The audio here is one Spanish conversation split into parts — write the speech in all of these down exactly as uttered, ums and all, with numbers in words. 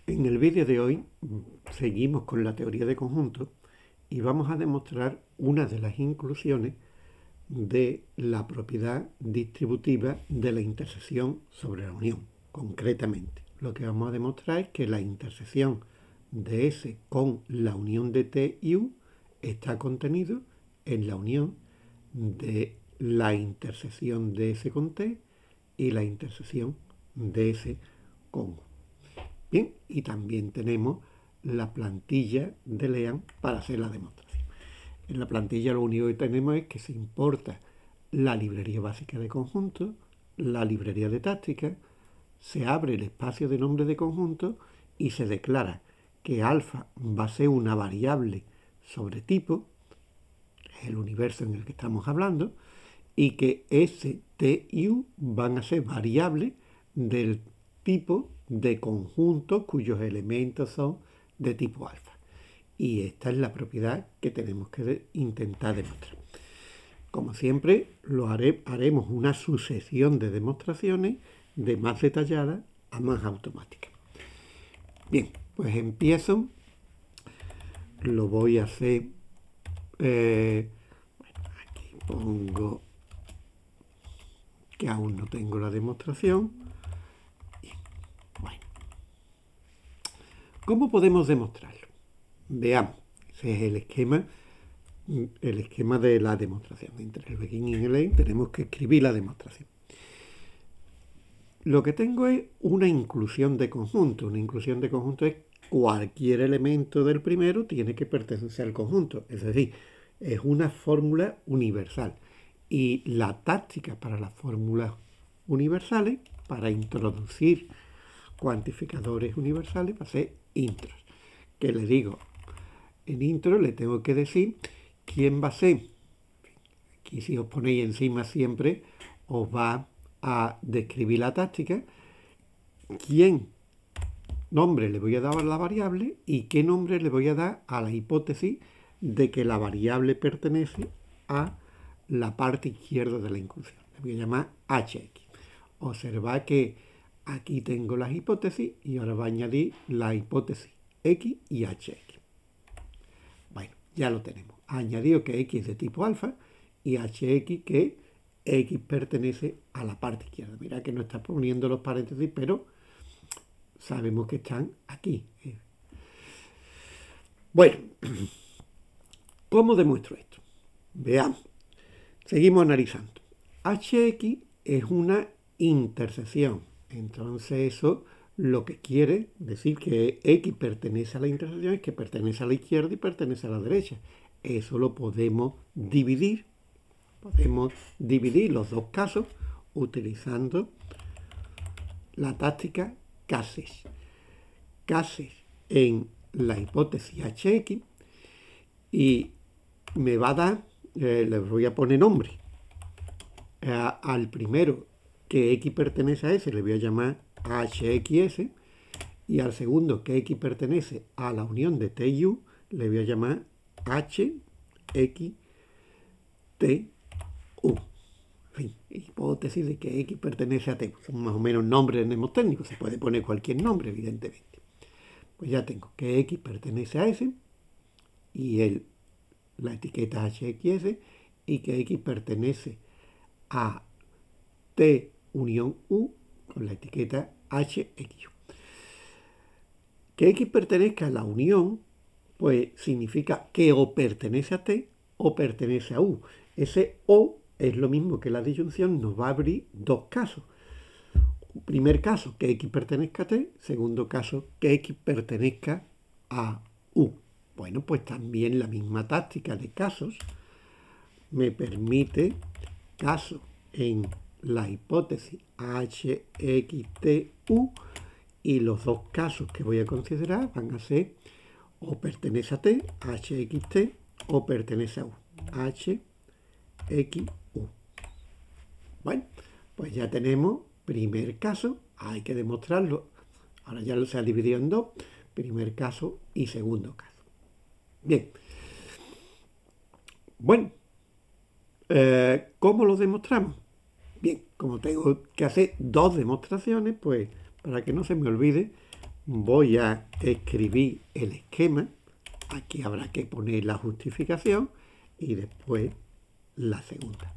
En el vídeo de hoy seguimos con la teoría de conjuntos y vamos a demostrar una de las inclusiones de la propiedad distributiva de la intersección sobre la unión. Concretamente, lo que vamos a demostrar es que la intersección de S con la unión de T y U está contenido en la unión de la intersección de S con T y la intersección de S con U. Bien, y también tenemos la plantilla de LEAN para hacer la demostración. En la plantilla lo único que tenemos es que se importa la librería básica de conjuntos, la librería de táctica, se abre el espacio de nombre de conjunto y se declara que alfa va a ser una variable sobre tipo, el universo en el que estamos hablando, y que S, T y U van a ser variables del tipo de conjuntos cuyos elementos son de tipo alfa. Y esta es la propiedad que tenemos que intentar demostrar. Como siempre, lo haré, haremos una sucesión de demostraciones de más detalladas a más automáticas. Bien, pues empiezo. Lo voy a hacer. Eh, bueno, aquí pongo que aún no tengo la demostración. Bien, bueno. ¿Cómo podemos demostrarlo? Veamos. Ese es el esquema, el esquema de la demostración. Entre el begin y el end tenemos que escribir la demostración. Lo que tengo es una inclusión de conjunto. Una inclusión de conjunto es cualquier elemento del primero tiene que pertenecer al conjunto. Es decir, es una fórmula universal. Y la táctica para las fórmulas universales, para introducir cuantificadores universales, va a ser intros. Que le digo, en intro le tengo que decir quién va a ser. Aquí si os ponéis encima siempre os va a describir la táctica, quién nombre le voy a dar a la variable y qué nombre le voy a dar a la hipótesis de que la variable pertenece a la parte izquierda de la inclusión. Le voy a llamar H X. Observad que aquí tengo las hipótesis y ahora va a añadir la hipótesis X y H X. Bueno, ya lo tenemos. Ha añadido que X es de tipo alfa y H X que X pertenece a la parte izquierda. Mira que no está poniendo los paréntesis, pero sabemos que están aquí. Bueno, ¿cómo demuestro esto? Veamos. Seguimos analizando. H X es una intersección. Entonces eso lo que quiere decir que X pertenece a la intersección es que pertenece a la izquierda y pertenece a la derecha. Eso lo podemos dividir. Podemos dividir los dos casos utilizando la táctica cases. Cases en la hipótesis H X y me va a dar, eh, les voy a poner nombre. Eh, al primero que X pertenece a S le voy a llamar H X S y al segundo que X pertenece a la unión de T y U le voy a llamar H X T U. En fin, hipótesis de que X pertenece a T. Son más o menos nombres mnemotécnicos. Se puede poner cualquier nombre, evidentemente. Pues ya tengo que X pertenece a S y el, la etiqueta H X S y que X pertenece a T unión U con la etiqueta H X U. Que X pertenezca a la unión, pues significa que o pertenece a T o pertenece a U. Ese O es lo mismo que la disyunción, nos va a abrir dos casos. Primer caso, que X pertenezca a T. Segundo caso, que X pertenezca a U. Bueno, pues también la misma táctica de casos me permite caso en la hipótesis H X T U y los dos casos que voy a considerar van a ser o pertenece a T, H X T, o pertenece a U, H X U. Bueno, pues ya tenemos primer caso, hay que demostrarlo. Ahora ya se ha dividido en dos, primer caso y segundo caso. Bien. Bueno, eh, ¿cómo lo demostramos? Bien, como tengo que hacer dos demostraciones, pues para que no se me olvide, voy a escribir el esquema. Aquí habrá que poner la justificación y después la segunda.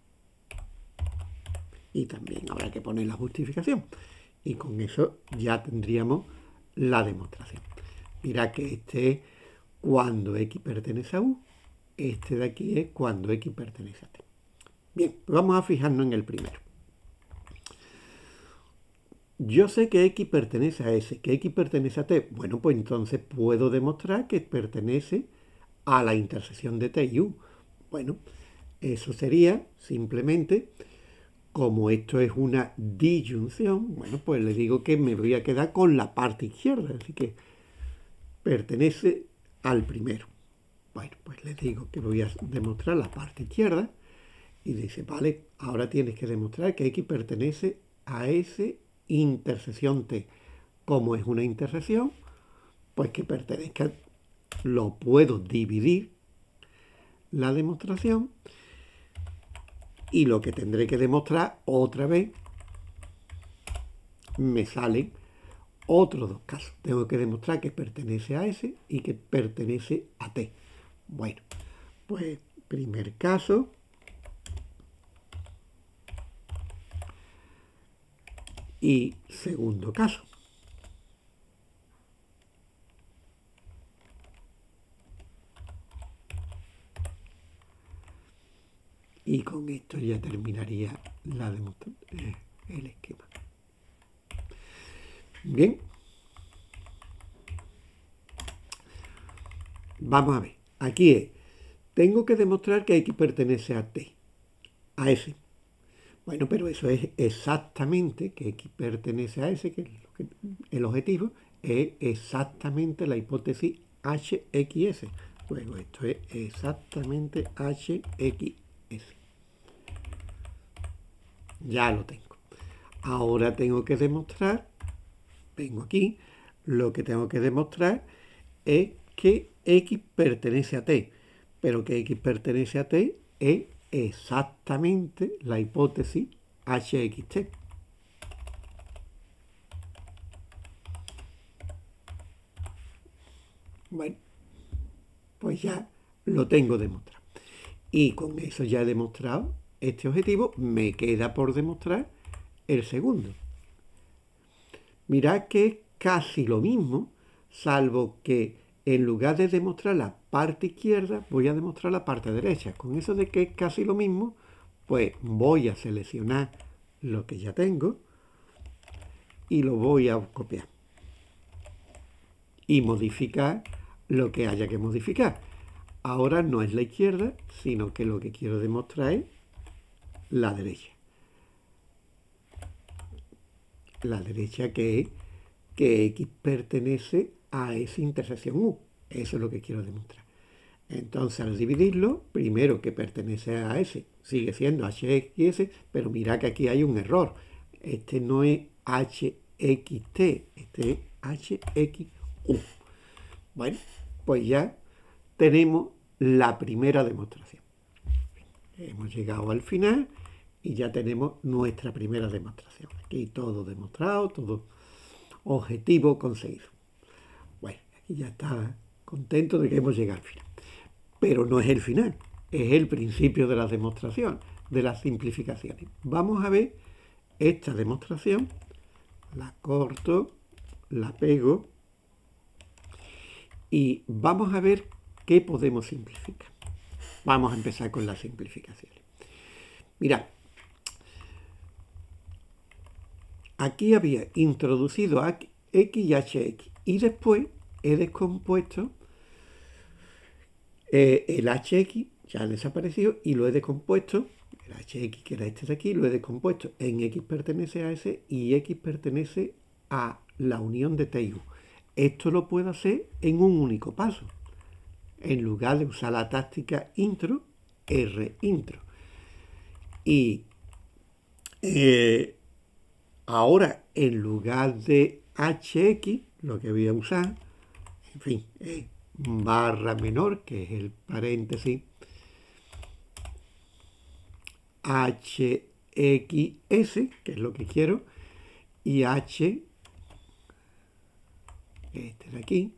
Y también habrá que poner la justificación. Y con eso ya tendríamos la demostración. Mira que este es cuando X pertenece a U. Este de aquí es cuando X pertenece a T. Bien, pues vamos a fijarnos en el primero. Yo sé que X pertenece a S, que X pertenece a T. Bueno, pues entonces puedo demostrar que pertenece a la intersección de T y U. Bueno, eso sería simplemente, como esto es una disyunción, bueno, pues le digo que me voy a quedar con la parte izquierda. Así que pertenece al primero. Bueno, pues le digo que voy a demostrar la parte izquierda. Y dice, vale, ahora tienes que demostrar que X pertenece a S intersección T. Como es una intersección, pues que pertenezca, lo puedo dividir la demostración y lo que tendré que demostrar otra vez me salen otros dos casos. Tengo que demostrar que pertenece a S y que pertenece a T. Bueno, pues primer caso. Y segundo caso. Y con esto ya terminaría la demostración, el esquema. Bien. Vamos a ver. Aquí es, tengo que demostrar que X pertenece a T, a S. Bueno, pero eso es exactamente que X pertenece a S, que es lo que, el objetivo, es exactamente la hipótesis H X S. Luego esto es exactamente H X S. Ya lo tengo. Ahora tengo que demostrar, vengo aquí, lo que tengo que demostrar es que X pertenece a T, pero que X pertenece a T es exactamente la hipótesis H X T. Bueno, pues ya lo tengo demostrado. Y con eso ya he demostrado este objetivo, me queda por demostrar el segundo. Mirad que es casi lo mismo, salvo que en lugar de demostrar la parte izquierda, voy a demostrar la parte derecha. Con eso de que es casi lo mismo, pues voy a seleccionar lo que ya tengo y lo voy a copiar. Y modificar lo que haya que modificar. Ahora no es la izquierda, sino que lo que quiero demostrar es la derecha. La derecha que es que X pertenece a esa intersección U. Eso es lo que quiero demostrar. Entonces, al dividirlo, primero que pertenece a S, sigue siendo H X S, pero mira que aquí hay un error. Este no es H X T, este es H X U. Bueno, pues ya tenemos la primera demostración. Hemos llegado al final y ya tenemos nuestra primera demostración. Aquí todo demostrado, todo objetivo conseguido. Bueno, aquí ya está contento de que hemos llegado al final. Pero no es el final, es el principio de la demostración, de las simplificaciones. Vamos a ver esta demostración, la corto, la pego y vamos a ver qué podemos simplificar. Vamos a empezar con las simplificaciones. Mirad, aquí había introducido X y H X y después he descompuesto eh, el H X, ya ha desaparecido y lo he descompuesto, el H X que era este de aquí, lo he descompuesto en X pertenece a S y X pertenece a la unión de T y U. Esto lo puedo hacer en un único paso. En lugar de usar la táctica intro, R intro. Y eh, ahora, en lugar de H X, lo que voy a usar, en fin, es barra menor, que es el paréntesis, H X S, que es lo que quiero, y H este de aquí.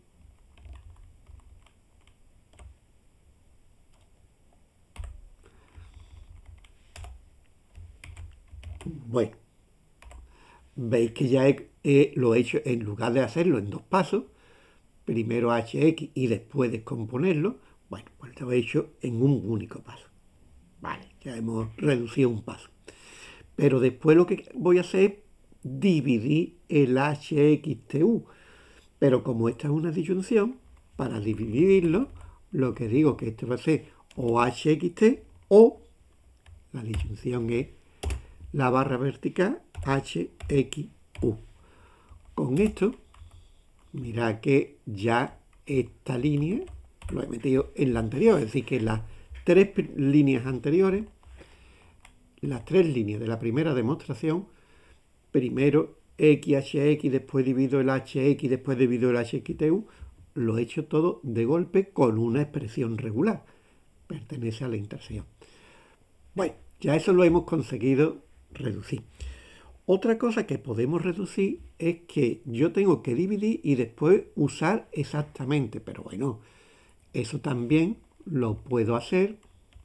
Bueno, veis que ya he, he, lo he hecho, en lugar de hacerlo en dos pasos, primero hache equis y después descomponerlo, bueno, pues lo he hecho en un único paso. Vale, ya hemos reducido un paso. Pero después lo que voy a hacer es dividir el hache equis te u. Pero como esta es una disyunción, para dividirlo, lo que digo que esto va a ser o hache equis te o la disyunción es la barra vertical hache equis u. Con esto, mirad que ya esta línea lo he metido en la anterior, es decir, que las tres líneas anteriores, las tres líneas de la primera demostración, primero x hache equis, después divido el hache equis, después divido el hache equis te u, lo he hecho todo de golpe con una expresión regular. Pertenece a la intersección. Bueno, ya eso lo hemos conseguido reducir. Otra cosa que podemos reducir es que yo tengo que dividir y después usar exactamente, pero bueno, eso también lo puedo hacer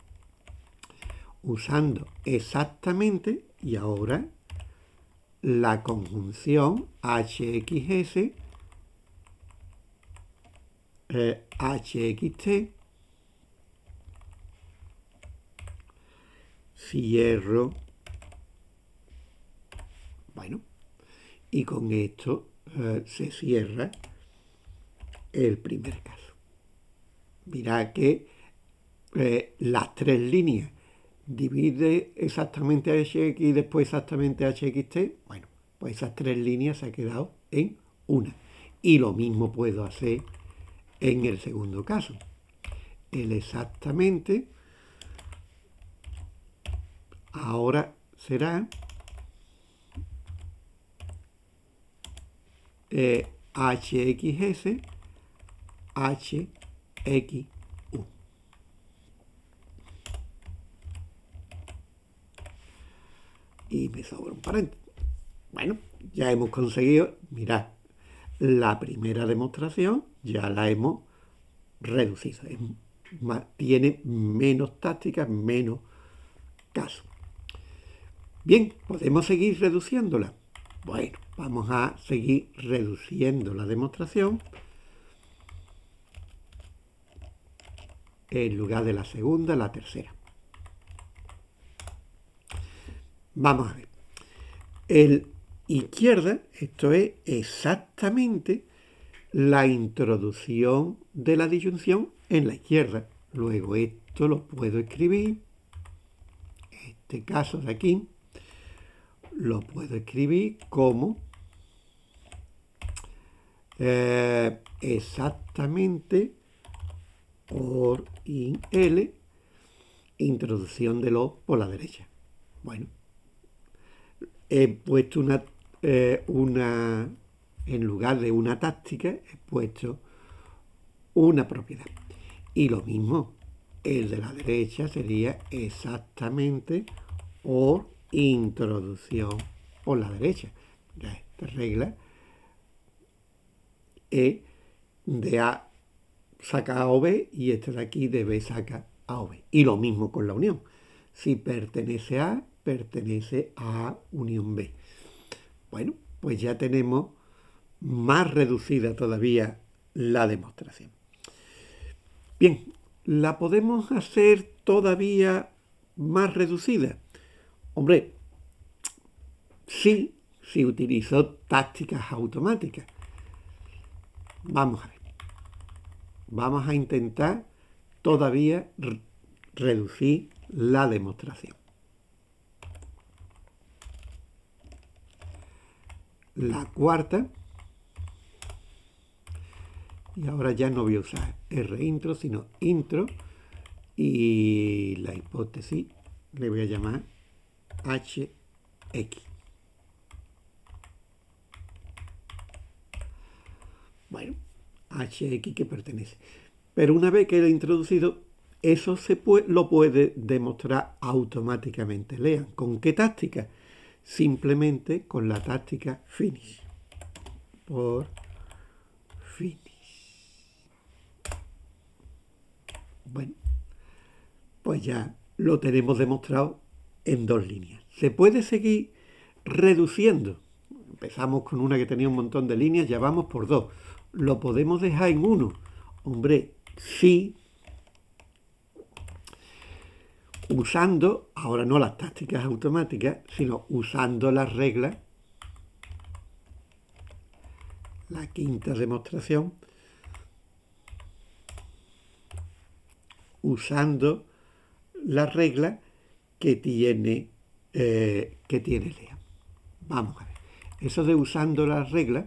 usando exactamente y ahora la conjunción hache equis ese eh, hache equis te, cierro, bueno, y con esto eh, se cierra el primer caso. Mirad que eh, las tres líneas divide exactamente hache equis y después exactamente hache equis te, bueno, pues esas tres líneas se han quedado en una. Y lo mismo puedo hacer en el segundo caso. El exactamente ahora será eh, hache equis ese hache equis u. Y me sobra un paréntesis. Bueno, ya hemos conseguido, mirad, la primera demostración ya la hemos reducido. Es más, tiene menos tácticas, menos casos. Bien, ¿podemos seguir reduciéndola? Bueno, vamos a seguir reduciendo la demostración. En lugar de la segunda, la tercera. Vamos a ver. El izquierda, esto es exactamente la introducción de la disyunción en la izquierda. Luego esto lo puedo escribir, este caso de aquí, lo puedo escribir como eh, exactamente or in L, introducción de lo por la derecha. Bueno, he puesto una, eh, una, en lugar de una táctica, he puesto una propiedad. Y lo mismo, el de la derecha sería exactamente or introducción por la derecha. Ya esta regla es de A saca a o B y este de aquí de B saca a o B. Y lo mismo con la unión. Si pertenece a A, pertenece a A unión B. Bueno, pues ya tenemos más reducida todavía la demostración. Bien, ¿la podemos hacer todavía más reducida? Hombre, sí, si utilizo tácticas automáticas. Vamos a ver. Vamos a intentar todavía re- reducir la demostración. La cuarta, y ahora ya no voy a usar R-intro, sino intro, y la hipótesis le voy a llamar hache equis. Bueno, hache equis que pertenece. Pero una vez que lo he introducido, eso se puede, lo puede demostrar automáticamente. Lean, ¿con qué táctica? Simplemente con la táctica finish. Por finish. Bueno, pues ya lo tenemos demostrado en dos líneas. Se puede seguir reduciendo. Empezamos con una que tenía un montón de líneas, ya vamos por dos. ¿Lo podemos dejar en uno? Hombre, sí. Usando, ahora no las tácticas automáticas, sino usando las reglas. La quinta demostración. Usando la regla que tiene, eh, que tiene Lea. Vamos a ver. Eso de usando las reglas,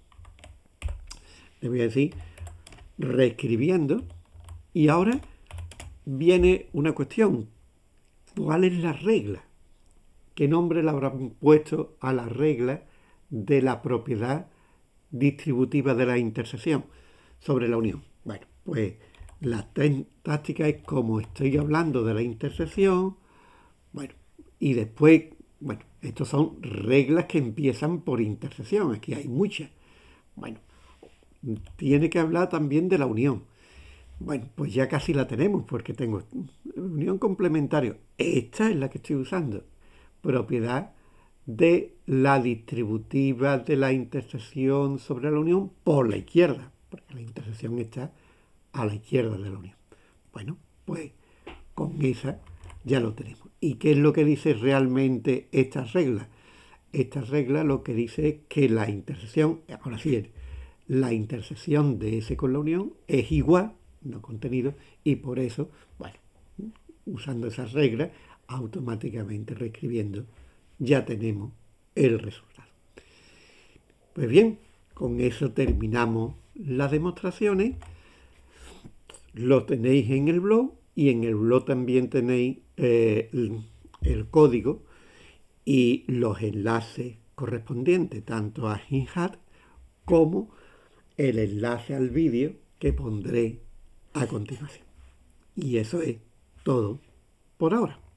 le voy a decir reescribiendo. Y ahora viene una cuestión. ¿Cuál es la regla? ¿Qué nombre le habrán puesto a la regla de la propiedad distributiva de la intersección sobre la unión? Bueno, pues la táctica es como estoy hablando de la intersección, bueno, y después, bueno, estos son reglas que empiezan por intersección, aquí hay muchas. Bueno, tiene que hablar también de la unión. Bueno, pues ya casi la tenemos porque tengo unión complementaria. Esta es la que estoy usando. Propiedad de la distributiva de la intersección sobre la unión por la izquierda, porque la intersección está a la izquierda de la unión. Bueno, pues con esa ya lo tenemos. ¿Y qué es lo que dice realmente esta regla? Esta regla lo que dice es que la intersección, ahora sí, la intersección de S con la unión es igual, no contenido, y por eso, bueno, usando esas reglas, automáticamente reescribiendo, ya tenemos el resultado. Pues bien, con eso terminamos las demostraciones. Lo tenéis en el blog y en el blog también tenéis eh, el, el código y los enlaces correspondientes, tanto a GitHub como el enlace al vídeo que pondré a continuación. Y eso es todo por ahora.